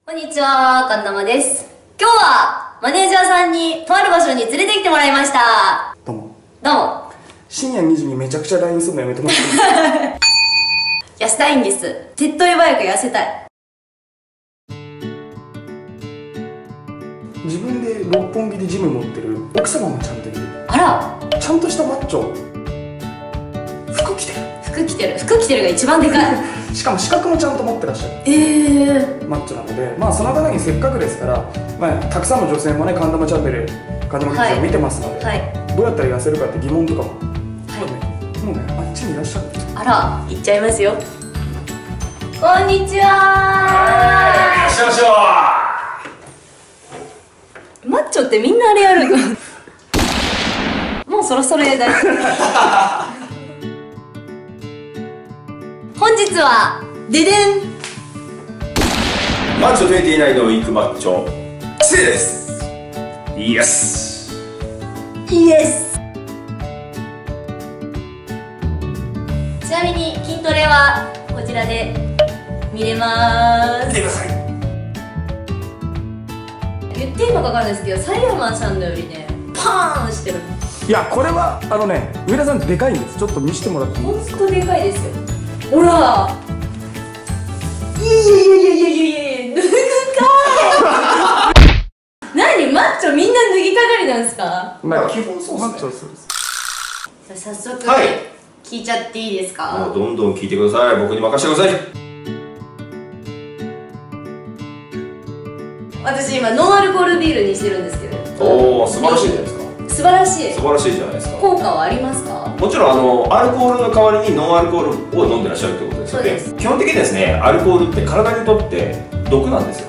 こんにちは、かんなまです。今日はマネージャーさんにとある場所に連れてきてもらいました。 どうも。 どうも。 深夜2時にめちゃくちゃ LINE するのやめてもらっていいですか？ 痩せたいんです。手っ取り早く痩せたい。 自分で六本木でジム持ってる奥様もちゃんといる。 あら、 ちゃんとしたマッチョ。服着てる。 服着てるが一番でかい。 しかも資格もちゃんと持ってらっしゃるマッチョなので、まあその方にせっかくですから、まあ、たくさんの女性もね、カンダムチャンネル、カンダム劇場を見てますので、 はい、 どうやったら痩せるかって疑問とかも、 はい、 もうね、あっちにいらっしゃる。 あら、行っちゃいますよ。こんにちは。 いらっしゃいましょマッチョってみんなあれやるの？もうそろそろやだ。本日はででん、 マッチョ29のウィークマッチョキセですイエスイエス。ちなみに筋トレはこちらで見れまーす。 見てください。 言っていいのかわかんないですけど、サイヤマンさんのよりねパーンしてる。 いや、これは上田さんでかいんです。ちょっと見せてもらっていいほですか？ んとでかいですよ。ほら、いや脱ぐかー。何、マッチョみんな脱ぎたがりなんですか？ まあ基本そうマッチョですね。 そうです。 早速、 はい、 聞いちゃっていいですか？ もうどんどん聞いてください。僕に任せてください。 私今ノンアルコールビールにしてるんですけど。 おお、素晴らしいじゃないですか。 素晴らしい。 素晴らしいじゃないですか。 効果はありますか？ もちろんアルコールの代わりにノンアルコールを飲んでらっしゃるということですよね。 そうです。 基本的にですね、アルコールって体にとって毒なんですよ。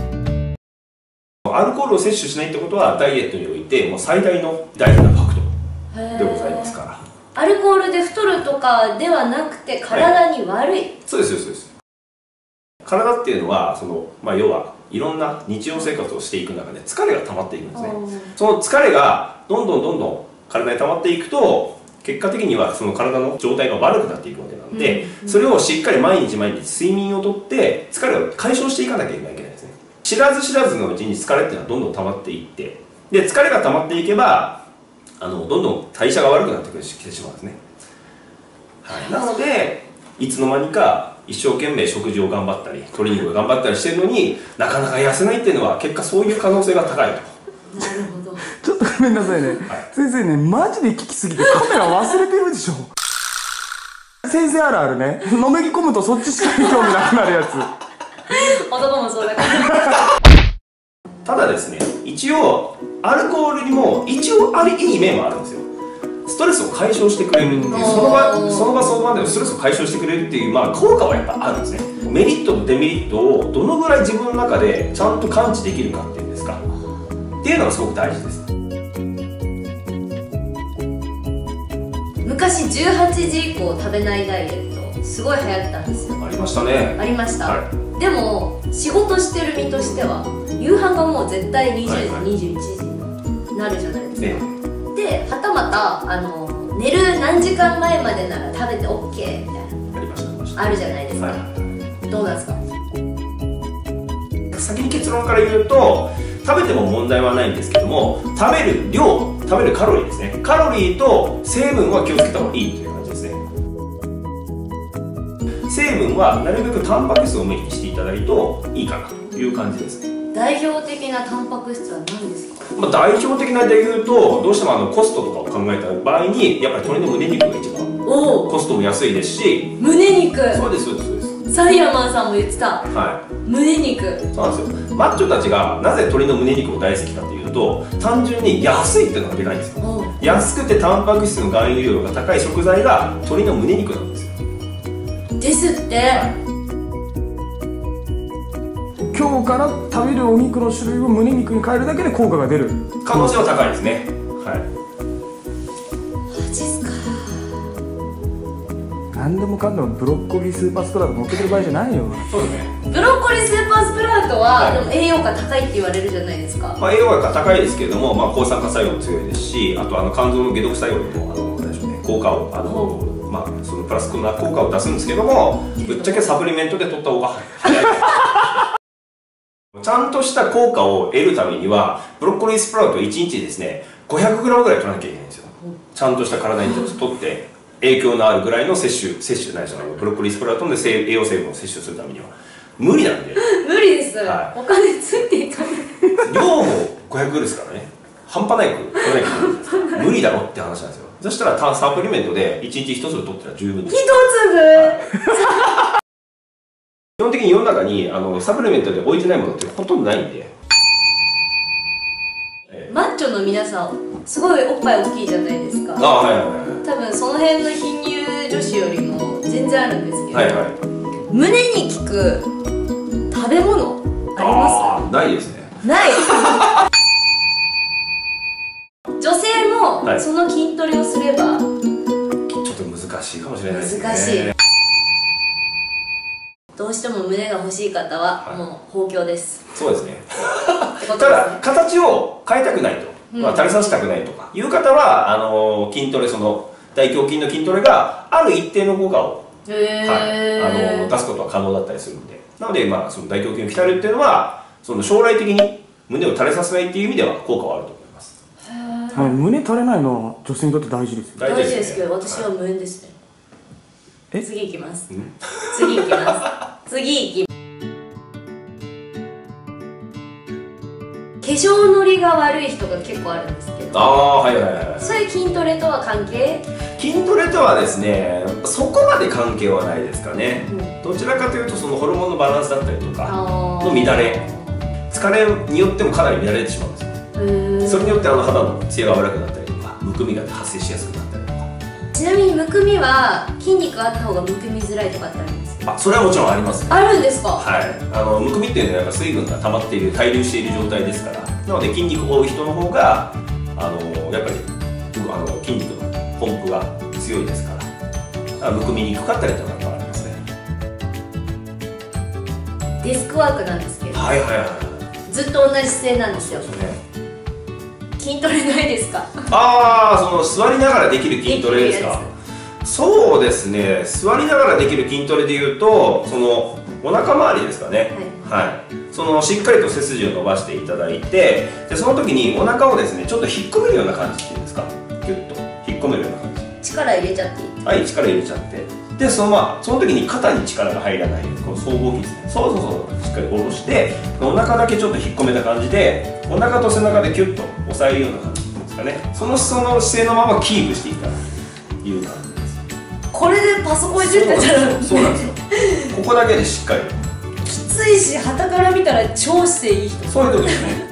アルコールを摂取しないってことはダイエットにおいてもう最大の大事なファクトでございますから。 アルコールで太るとかではなくて体に悪い、はい、 そうですそうです。体っていうのは要はいろんな日常生活をしていく中で疲れが溜まっていくんですね。その疲れがどんどん体に溜まっていくと、結果的にはその体の状態が悪くなっていくわけなので、それをしっかり毎日睡眠をとって疲れを解消していかなきゃいけないですね。知らず知らずのうちに疲れっていうのはどんどん溜まっていって、で疲れが溜まっていけばどんどん代謝が悪くなってきてしまうんですね。はい、なのでいつの間にか一生懸命食事を頑張ったりトレーニングを頑張ったりしてるのになかなか痩せないっていうのは結果そういう可能性が高いと。 なるほど。 ちょっとごめんなさいね、はい、先生ね、マジで聞きすぎてカメラ忘れてるでしょ。先生あるあるね、のめり込むとそっちしか興味なくなるやつ。 男もそうだから。 ただですね、一応アルコールにもいい面もあるんですよ。ストレスを解消してくれるっていう、その場でのストレスを解消してくれるっていう、効果はやっぱあるんですね。メリットとデメリットをどのぐらい自分の中でちゃんと感知できるかっていうんですか、っていうのがすごく大事です。 昔18時以降食べないダイエットすごい流行ったんですよ。 ありましたね。 ありました、 はい、 でも仕事してる身としては夕飯がもう絶対20時、21時になるじゃないですか、ではたまた寝る何時間前までなら食べて OK みたいなあるじゃないですか、どうなんですか？ 先に結論から言うと、食べても問題はないんですけども、食べる量、食べるカロリーですね、カロリーと成分は気をつけた方がいいという感じですね。成分はなるべくタンパク質をメインにしていただくといいかなという感じですね。 代表的なタンパク質は何ですか？ 代表的なで言うと、どうしてもコストとかを考えた場合にやっぱり鶏の胸肉が一番コストも安いですし。 胸肉、 そうですそうですそうです。 サイヤマンさんも言ってた、はい、胸肉。 そうなんですよ。マッチョたちがなぜ鶏の胸肉を大好きかというと、単純に安いっていうのがでかいんですよ。安くてタンパク質の含有量が高い食材が鶏の胸肉なんですよ。 ですって、 今日から食べるお肉の種類を胸肉に変えるだけで効果が出る可能性は高いですね。はい。 マジっすか？ 何でもかんでもブロッコリースーパースプラウト乗っけてる場合じゃないよ。 そうですね。 ブロッコリースーパースプラウトは、でも栄養価高いって言われるじゃないですか。 栄養価が高いですけれども、抗酸化作用も強いですし、あと肝臓の解毒作用にも何でしょうね、効果をそのプラスな効果を出すんですけども、ぶっちゃけサプリメントで取った方が早い。 ちゃんとした効果を得るためには、ブロッコリースプラウト1日ですね、500g ぐらい取らなきゃいけないんですよ。ちゃんとした体にとって影響のあるぐらいの摂取ないですよ、ブロッコリースプラウトで栄養成分を摂取するためには。無理なんで。 無理です。 はい、 お金ついていかない。 量も500ですからね。半端ないく取らなきゃいけないんです無理だろって話なんですよ。そしたらサプリメントで1日1粒取ったら十分です。 1粒、 基本的に世の中にサプリメントで置いてないものってほとんどないんで。 マッチョの皆さんすごいおっぱい大きいじゃないですか。 はいはいはい。 多分その辺の貧乳女子よりも全然あるんですけど、 はいはい、 胸に効く食べ物あります？ ないですね。 ない女性もその筋トレをすれば、 ちょっと難しいかもしれないですね。 難しい。どうしても胸が欲しい方はもう豊胸です。 そうですね。ただ形を変えたくないと、垂れさせたくないとかいう方は筋トレ、その大胸筋の筋トレがある一定の効果を、出すことは可能だったりするので、なのでその大胸筋を鍛えるっていうのはその将来的に胸を垂れさせないっていう意味では効果はあると思います。 胸垂れないのは女性にとって大事ですよ。 大事ですけど、私は無縁ですね。次行きます。次行きます。次行き。化粧のりが悪い人が結構あるんですけど、 はいはいはい、 そういう筋トレとは関係？ 筋トレとはですね、そこまで関係はないですかね。どちらかというとそのホルモンのバランスだったりとかの乱れ、疲れによってもかなり乱れてしまうんですよ。それによって肌のツヤが悪くなったりとか、むくみが発生しやすくなったりとか。 ちなみにむくみは筋肉あった方がむくみづらいとかってあるんですか？ それはもちろんありますね。 あるんですか？はい。 むくみっていうのはやっぱ水分が溜まっている、滞留している状態ですから、なので筋肉多い人の方がやっぱり筋肉のポンプが強いですから、むくみにくかったりとかもありますね。 デスクワークなんですけど、 はいはいはい、 ずっと同じ姿勢なんですよ。そうですね。筋トレないですか？ その座りながらできる筋トレですか？そうですね、座りながらできる筋トレでいうと、そのお腹周りですかね。はい、そのしっかりと背筋を伸ばしていただいて、でその時にお腹をですねちょっと引っ込めるような感じっていうんですか、ギュッと引っ込めるような感じ。 力入れちゃっていい？ はい、力入れちゃって、でその時に肩に力が入らないこの僧帽筋ですね、そうしっかり下ろして、お腹だけちょっと引っ込めた感じで、お腹と背中でキュッと押さえるような感じですかね。その姿勢のままキープしていただくという感じです。 これでパソコンいじってたらそうなんですよ。ここだけでしっかり。 きついし、傍から見たら超姿勢いい人。 そういうことですね。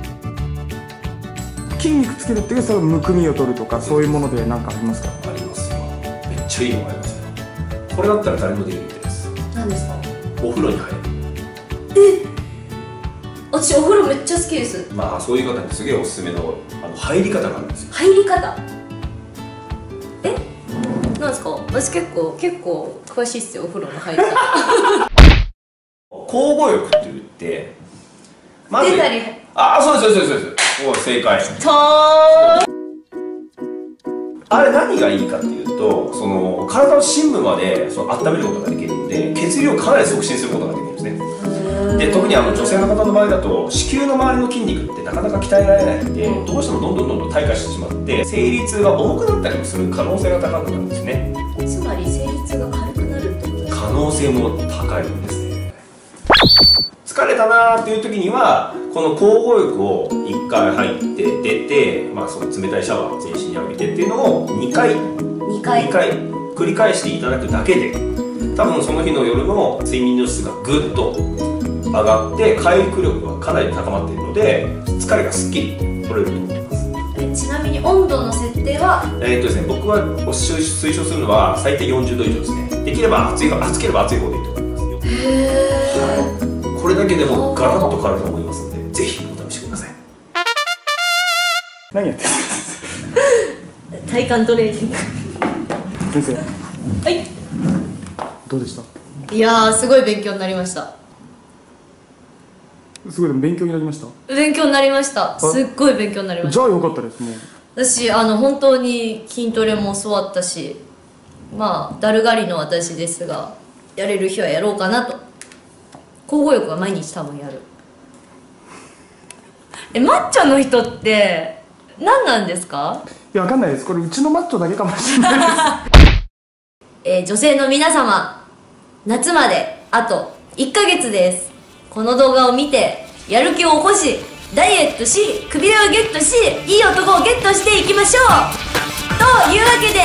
筋肉つけるっていうそのむくみを取るとか、そういうもので何かありますか？ ありますよ。めっちゃいいのがありますよ。これだったら誰もできるみたいです。 何ですか？ お風呂に入る。 私お風呂めっちゃ好きです。 そういう方にすげえおすすめの入り方があるんですよ。 入り方？なんですか？私結構詳しいっすよ、お風呂の入り方。 交互浴って言って、まず出たり、 そうです。もう正解。あれ何がいいかっていうと、その体の深部まで温めることができるので、血流をかなり促進することができるんですね。で特に女性の方の場合だと、子宮の周りの筋肉ってなかなか鍛えられないので、どうしてもどんどん退化してしまって、生理痛が重くなったりもする可能性が高くなるんですね。 つまり生理痛が軽くなるってことですか？ 可能性も高いんですね。疲れたなーっていう時には、この交互浴を1回入って出て、その冷たいシャワーを全身に浴びてっていうのを2回繰り返していただくだけで、多分その日の夜の睡眠の質がぐっと上がって回復力がかなり高まっているので、疲れがすっきり取れると思います。 ちなみに温度の設定はですね、僕は推奨するのは最低40度以上ですね。できれば暑ければ暑い方でいいと思いますよ。これだけでもガラッと変わると思いますので、ぜひお試しください。 何やってるんですか？ 体幹トレーニング。 先生、 はい、 どうでした？ いやー、すごい勉強になりました。 すごい、でも勉強になりました。 勉強になりました。すっごい勉強になりました。 じゃあよかったです。もう私本当に筋トレも教わったし、だるがりの私ですが、やれる日はやろうかなと。交互浴は毎日多分やる。 マッチョの人って何なんですか？ いや、わかんないです。これうちのマッチョだけかもしれないです。女性の皆様、夏まであと1ヶ月です。この動画を見てやる気を起こし、ダイエットし、くびれをゲットし、いい男をゲットしていきましょうというわけで、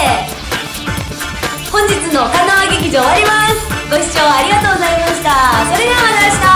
本日の香川劇場終わります。ご視聴ありがとうございました。それではまた明日。